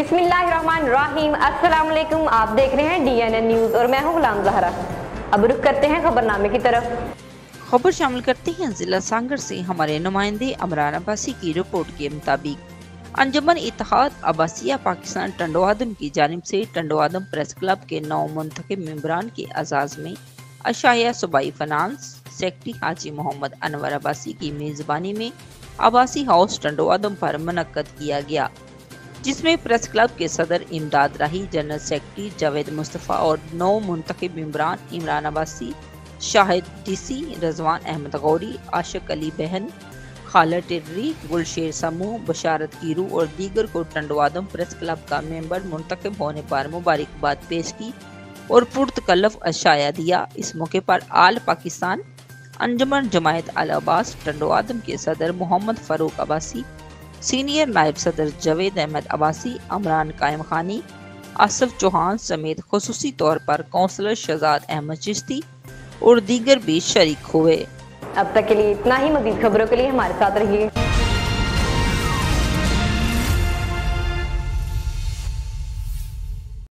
बिस्मिल्लाहिर्रहमानिर्रहीम। अस्सलाम वालेकुम। आप देख रहे हैं DNN न्यूज़ और मैं हूं गुलाम ज़हरा। अब रुख करते हैं खबरनामे की तरफ। खबर शामिल करते हैं जिला सांगर से हमारे नुमाइंदे अमरान अब्बासी की रिपोर्ट के मुताबिक अंजुमन इत्तेहाद अब्बासिया पाकिस्तान टंडोआदम की जानिब से टंडोआदम प्रेस क्लब के 9 मुंतखब मेंबरान के एजाज़ में अशाया सूबाई फाइनेंस सेक्रेटरी हाजी मोहम्मद अनवर अब्बासी की मेज़बानी में अब्बासी हाउस टंडोआदम पर मुनक्कद किया गया, जिसमें प्रेस क्लब के सदर इमदाद राही, जनरल सेक्रेटरी जावेद मुस्तफ़ा और 9 मुंतखब मेंबरान इमरान अब्बासी, शाहिद DC, रजवान अहमद गौरी, आशिक अली बहन, खाला टिर्री, गुलशेर समूह, बशारत कीरू और दीगर को टंडोआदम प्रेस क्लब का मेंबर मुंतखब होने पर मुबारकबाद पेश की और पुरतकल्लफ अशाया दिया। इस मौके पर आल पाकिस्तान अंजुमन जमायत अल अब्बास टंडोआदम के सदर मोहम्मद फारूक अब्बासी, सीनियर नायब सदर जावेद अहमद अब्बासी, अमरान कायम खानी, आसफ चौहान समेत खुसूसी तौर पर काउंसलर शहजाद अहमद चिश्ती और दीगर भी शरीक हुए। अब तक के लिए इतना ही। मज़ीद खबरों के लिए हमारे साथ रहिए।